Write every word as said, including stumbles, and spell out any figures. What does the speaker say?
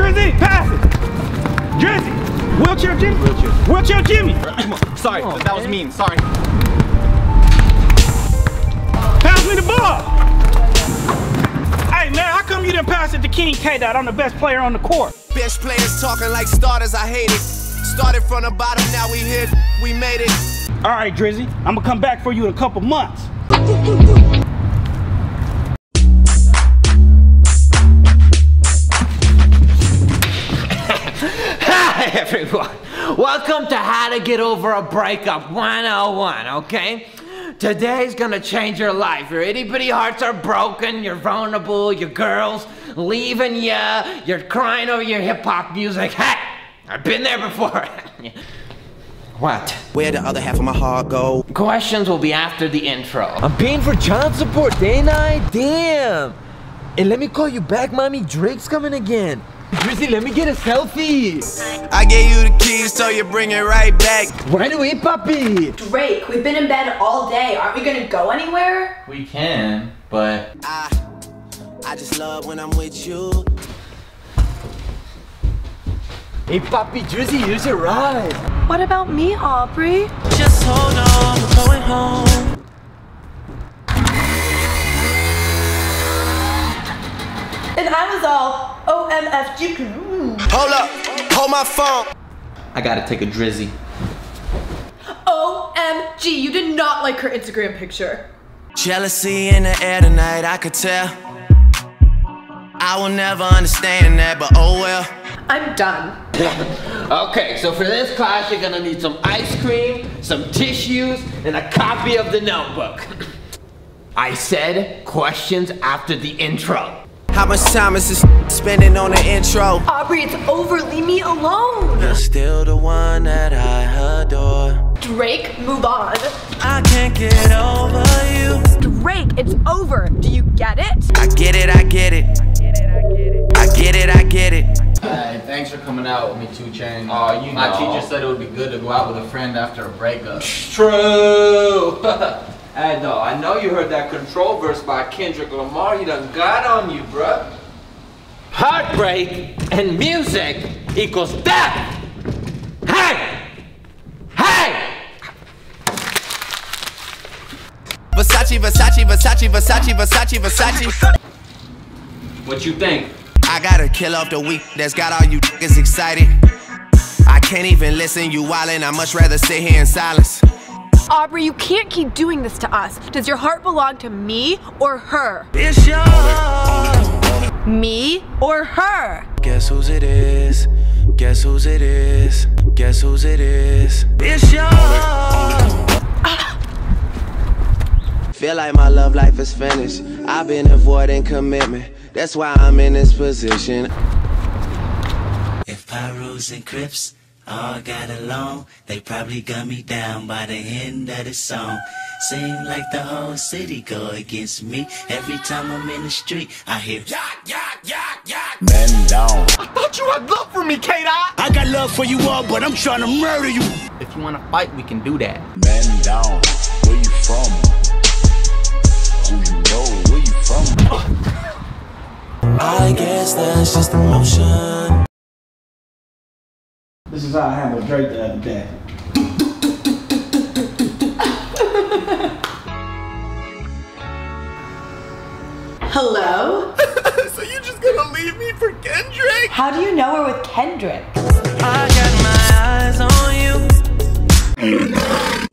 Drizzy, pass it. Drizzy, wheelchair Jimmy. Wheelchair, wheelchair Jimmy. Come on. Sorry, oh, that was mean. Sorry. Pass me the ball. Hey man, how come you didn't pass it to King K-Dot? I'm the best player on the court. Best players talking like starters, I hate it. Started from the bottom, now we hit, we made it. All right, Drizzy, I'm gonna come back for you in a couple months. Hi everyone, welcome to How to Get Over a Breakup one oh one, okay? Today's gonna change your life. Your itty bitty hearts are broken, you're vulnerable, your girl's leaving ya, you're crying over your hip hop music. Hey, I've been there before. What? Where the other half of my heart go? Questions will be after the intro. I'm paying for child support, ain't I? Damn! And let me call you back, mommy. Drake's coming again. Drizzy, let me get a selfie. I gave you the keys, so you bring it right back. Right away, puppy. Drake, we've been in bed all day. Aren't we gonna go anywhere? We can, but... I, I just love when I'm with you. Hey, puppy, Drizzy, here's a ride. What about me, Aubrey? Just hold on, we're going home. And I was all O M F G. Hold up, hold my phone. I gotta take a Drizzy. O M G, you did not like her Instagram picture. Jealousy in the air tonight, I could tell. I will never understand that, but oh well. I'm done. Okay, so for this class, you're gonna need some ice cream, some tissues, and a copy of the notebook. I said questions after the intro. How much time is this spending on the intro? Aubrey, it's over. Leave me alone. You're still the one that I adore. Drake, move on. I can't get over you. Drake, it's over. Do you get it? I get it, I get it. I get it, I get it. Hey, thanks for coming out with me, two Chainz. Oh, you know. My teacher said it would be good to go out with a friend after a breakup. True. Hey, no, I know you heard that Control verse by Kendrick Lamar. He done got on you, bruh. Heartbreak and music equals death. Hey! Hey! Versace, Versace, Versace, Versace, Versace, Versace. What you think? I gotta kill off the weak that's got all you niggas excited. I can't even listen, you wildin', I much rather sit here in silence. Aubrey, you can't keep doing this to us. Does your heart belong to me or her? It's yours. Me or her? Guess whose it is? Guess whose it is? Guess whose it is? It's yours. Ah. Feel like my love life is finished. I've been avoiding commitment. That's why I'm in this position. If Pyros and Crips all got along, they probably gun me down by the end of the song. Seem like the whole city go against me. Every time I'm in the street, I hear yak, yak, yak, yak. Man down. I thought you had love for me, K-Dot. I got love for you all, but I'm trying to murder you. If you want to fight, we can do that. Man down. Where you from? Who you know? Where you from? I guess that's just emotion. This is how I handled Drake the other day. Hello? So you just gonna leave me for Kendrick? How do you know we're with Kendrick? I got my eyes on you.